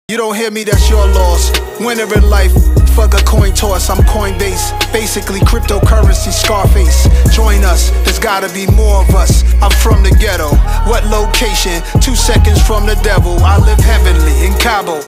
You don't hear me, that's your loss. Winner in life, fuck a coin toss. I'm Coinbase, basically cryptocurrency Scarface. Join us, there's gotta be more of us. I'm from the ghetto, what location? 2 seconds from the devil. I live heavenly in Cabo.